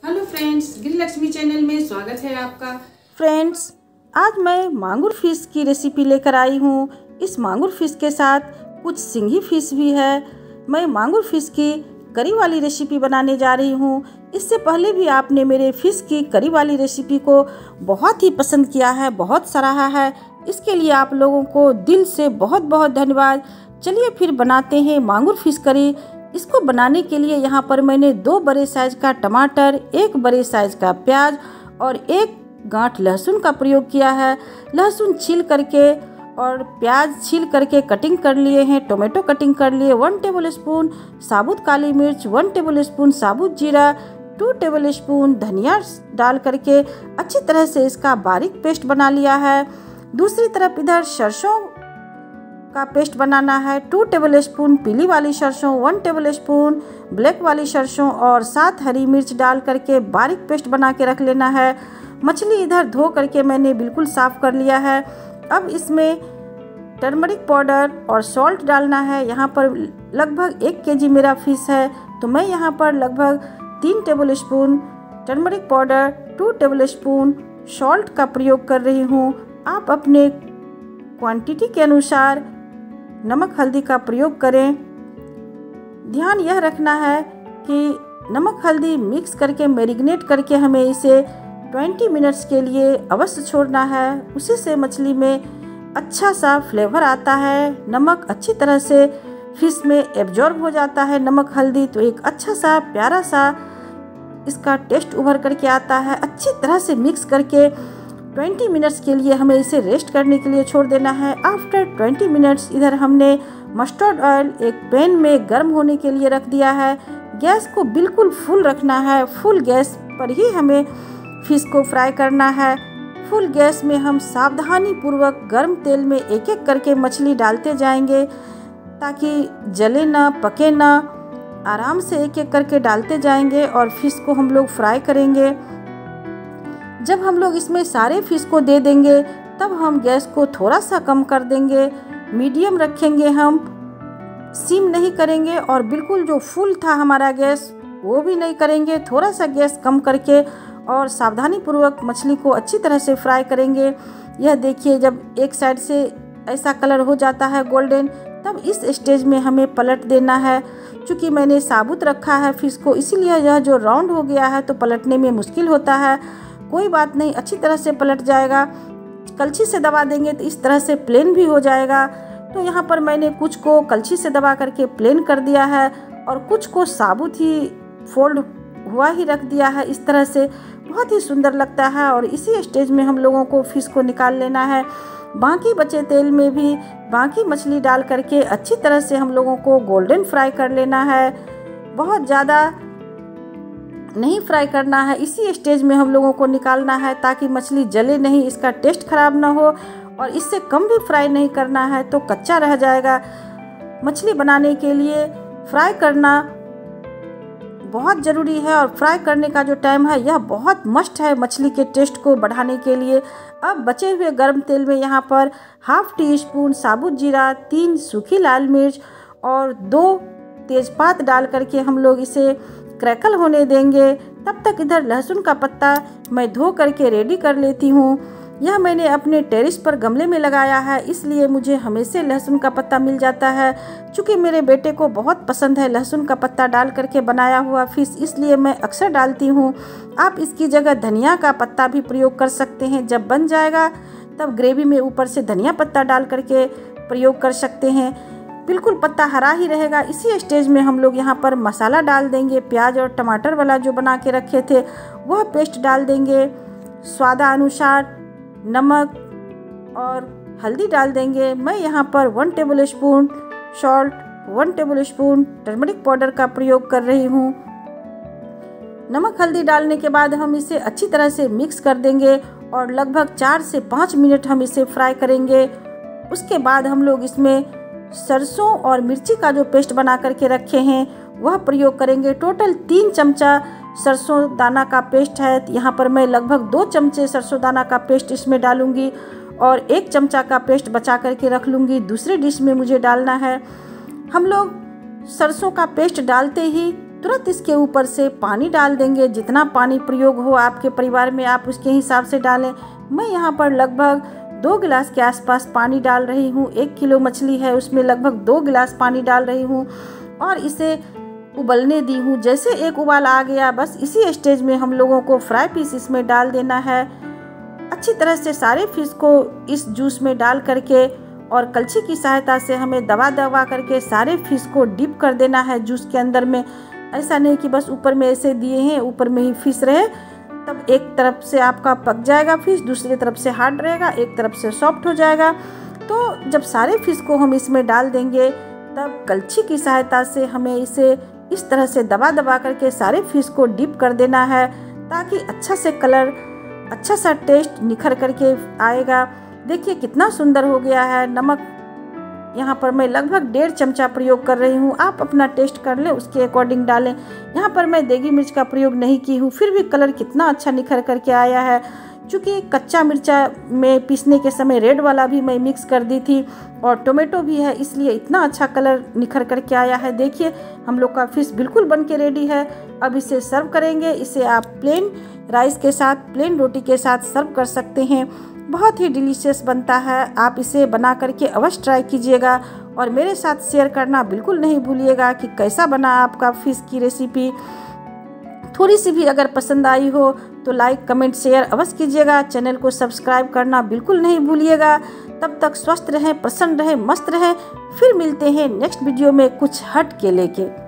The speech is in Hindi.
हेलो फ्रेंड्स, गृहलक्ष्मी चैनल में स्वागत है आपका। फ्रेंड्स, आज मैं मांगुर फिश की रेसिपी लेकर आई हूँ। इस मांगुर फिश के साथ कुछ सिंगी फिश भी है। मैं मांगुर फिश की करी वाली रेसिपी बनाने जा रही हूँ। इससे पहले भी आपने मेरे फिश की करी वाली रेसिपी को बहुत ही पसंद किया है, बहुत सराहा है। इसके लिए आप लोगों को दिल से बहुत बहुत धन्यवाद। चलिए फिर बनाते हैं मांगुर फिश करी। इसको बनाने के लिए यहाँ पर मैंने 2 बड़े साइज का टमाटर, 1 बड़े साइज का प्याज और 1 गांठ लहसुन का प्रयोग किया है। लहसुन छील करके और प्याज छील करके कटिंग कर लिए हैं। टोमेटो कटिंग कर लिए। 1 टेबल स्पून साबुत काली मिर्च, 1 टेबल स्पून साबुत जीरा, 2 टेबल स्पून धनिया डाल करके अच्छी तरह से इसका बारीक पेस्ट बना लिया है। दूसरी तरफ इधर सरसों का पेस्ट बनाना है। 2 टेबल स्पून पीली वाली सरसों, 1 टेबल स्पून ब्लैक वाली सरसों और 7 हरी मिर्च डाल करके बारीक पेस्ट बना के रख लेना है। मछली इधर धो करके मैंने बिल्कुल साफ़ कर लिया है। अब इसमें टर्मरिक पाउडर और सॉल्ट डालना है। यहाँ पर लगभग 1 केजी मेरा फिश है, तो मैं यहाँ पर लगभग 3 tablespoon turmeric powder, 2 tablespoon salt का प्रयोग कर रही हूँ। आप अपने क्वांटिटी के अनुसार नमक हल्दी का प्रयोग करें। ध्यान यह रखना है कि नमक हल्दी मिक्स करके मैरिनेट करके हमें इसे 20 मिनट्स के लिए अवश्य छोड़ना है। उसी से मछली में अच्छा सा फ्लेवर आता है। नमक अच्छी तरह से फिश में एब्जॉर्ब हो जाता है। नमक हल्दी तो एक अच्छा सा प्यारा सा इसका टेस्ट उभर करके आता है। अच्छी तरह से मिक्स करके 20 मिनट्स के लिए हमें इसे रेस्ट करने के लिए छोड़ देना है। आफ्टर 20 मिनट्स इधर हमने मस्टर्ड ऑयल एक पैन में गर्म होने के लिए रख दिया है। गैस को बिल्कुल फुल रखना है। फुल गैस पर ही हमें फिश को फ्राई करना है। फुल गैस में हम सावधानी पूर्वक गर्म तेल में एक एक करके मछली डालते जाएंगे ताकि जले ना, पके ना। आराम से एक एक करके डालते जाएंगे और फिश को हम लोग फ्राई करेंगे। जब हम लोग इसमें सारे फिश को दे देंगे तब हम गैस को थोड़ा सा कम कर देंगे। मीडियम रखेंगे, हम सिम नहीं करेंगे और बिल्कुल जो फुल था हमारा गैस वो भी नहीं करेंगे। थोड़ा सा गैस कम करके और सावधानी पूर्वक मछली को अच्छी तरह से फ्राई करेंगे। यह देखिए, जब एक साइड से ऐसा कलर हो जाता है गोल्डन, तब इस स्टेज में हमें पलट देना है। चूँकि मैंने साबुत रखा है फिश को, इसीलिए यह जो राउंड हो गया है तो पलटने में मुश्किल होता है। कोई बात नहीं, अच्छी तरह से पलट जाएगा। कलछी से दबा देंगे तो इस तरह से प्लेन भी हो जाएगा। तो यहाँ पर मैंने कुछ को कलछी से दबा करके प्लेन कर दिया है और कुछ को साबुत ही फोल्ड हुआ ही रख दिया है। इस तरह से बहुत ही सुंदर लगता है और इसी स्टेज में हम लोगों को फिश को निकाल लेना है। बाकी बचे तेल में भी बाकी मछली डाल करके अच्छी तरह से हम लोगों को गोल्डन फ्राई कर लेना है। बहुत ज़्यादा नहीं फ्राई करना है। इसी स्टेज में हम लोगों को निकालना है ताकि मछली जले नहीं, इसका टेस्ट खराब ना हो। और इससे कम भी फ्राई नहीं करना है तो कच्चा रह जाएगा। मछली बनाने के लिए फ्राई करना बहुत ज़रूरी है और फ्राई करने का जो टाइम है यह बहुत मस्ट है मछली के टेस्ट को बढ़ाने के लिए। अब बचे हुए गर्म तेल में यहाँ पर ½ टी स्पून साबुत जीरा, 3 सूखी लाल मिर्च और 2 तेज़पात डाल करके हम लोग इसे क्रैकल होने देंगे। तब तक इधर लहसुन का पत्ता मैं धो करके रेडी कर लेती हूँ। यह मैंने अपने टेरेस पर गमले में लगाया है, इसलिए मुझे हमेशा लहसुन का पत्ता मिल जाता है। चूँकि मेरे बेटे को बहुत पसंद है लहसुन का पत्ता डाल करके बनाया हुआ फिश, इसलिए मैं अक्सर डालती हूँ। आप इसकी जगह धनिया का पत्ता भी प्रयोग कर सकते हैं। जब बन जाएगा तब ग्रेवी में ऊपर से धनिया पत्ता डाल करके प्रयोग कर सकते हैं। बिल्कुल पत्ता हरा ही रहेगा। इसी स्टेज में हम लोग यहाँ पर मसाला डाल देंगे। प्याज और टमाटर वाला जो बना के रखे थे वह पेस्ट डाल देंगे। स्वादानुसार नमक और हल्दी डाल देंगे। मैं यहाँ पर 1 tablespoon salt, 1 tablespoon turmeric powder का प्रयोग कर रही हूँ। नमक हल्दी डालने के बाद हम इसे अच्छी तरह से मिक्स कर देंगे और लगभग 4 से 5 मिनट हम इसे फ्राई करेंगे। उसके बाद हम लोग इसमें सरसों और मिर्ची का जो पेस्ट बना करके रखे हैं वह प्रयोग करेंगे। टोटल 3 चमचा सरसों दाना का पेस्ट है। यहाँ पर मैं लगभग 2 चमचे सरसों दाना का पेस्ट इसमें डालूंगी और 1 चमचा का पेस्ट बचा करके रख लूँगी। दूसरे डिश में मुझे डालना है। हम लोग सरसों का पेस्ट डालते ही तुरंत इसके ऊपर से पानी डाल देंगे। जितना पानी प्रयोग हो आपके परिवार में आप उसके हिसाब से डालें। मैं यहाँ पर लगभग 2 गिलास के आसपास पानी डाल रही हूँ। 1 किलो मछली है, उसमें लगभग 2 गिलास पानी डाल रही हूँ और इसे उबलने दी हूँ। जैसे एक उबाल आ गया, बस इसी स्टेज में हम लोगों को फ्राई पीस इसमें डाल देना है। अच्छी तरह से सारे फिश को इस जूस में डाल करके और कलछी की सहायता से हमें दबा करके सारे फिश को डिप कर देना है जूस के अंदर में। ऐसा नहीं कि बस ऊपर में ऐसे दिए हैं, ऊपर में ही फिश रहे, तब एक तरफ से आपका पक जाएगा फिश, दूसरी तरफ से हार्ड रहेगा, एक तरफ से सॉफ्ट हो जाएगा। तो जब सारे फिश को हम इसमें डाल देंगे तब कलछी की सहायता से हमें इसे इस तरह से दबा करके सारे फिश को डिप कर देना है, ताकि अच्छा से कलर, अच्छा सा टेस्ट निखर करके आएगा। देखिए कितना सुंदर हो गया है। नमक यहाँ पर मैं लगभग 1.5 चमचा प्रयोग कर रही हूँ। आप अपना टेस्ट कर लें, उसके अकॉर्डिंग डालें। यहाँ पर मैं देगी मिर्च का प्रयोग नहीं की हूँ, फिर भी कलर कितना अच्छा निखर करके आया है। चूँकि कच्चा मिर्चा में पीसने के समय रेड वाला भी मैं मिक्स कर दी थी और टोमेटो भी है, इसलिए इतना अच्छा कलर निखर करके आया है। देखिए हम लोग का फिश बिल्कुल बन के रेडी है। अब इसे सर्व करेंगे। इसे आप प्लेन राइस के साथ, प्लेन रोटी के साथ सर्व कर सकते हैं। बहुत ही डिलीशियस बनता है। आप इसे बना करके अवश्य ट्राई कीजिएगा और मेरे साथ शेयर करना बिल्कुल नहीं भूलिएगा कि कैसा बना आपका फिश की रेसिपी। थोड़ी सी भी अगर पसंद आई हो तो लाइक, कमेंट, शेयर अवश्य कीजिएगा। चैनल को सब्सक्राइब करना बिल्कुल नहीं भूलिएगा। तब तक स्वस्थ रहें, प्रसन्न रहें, मस्त रहें। फिर मिलते हैं नेक्स्ट वीडियो में कुछ हट के लेके।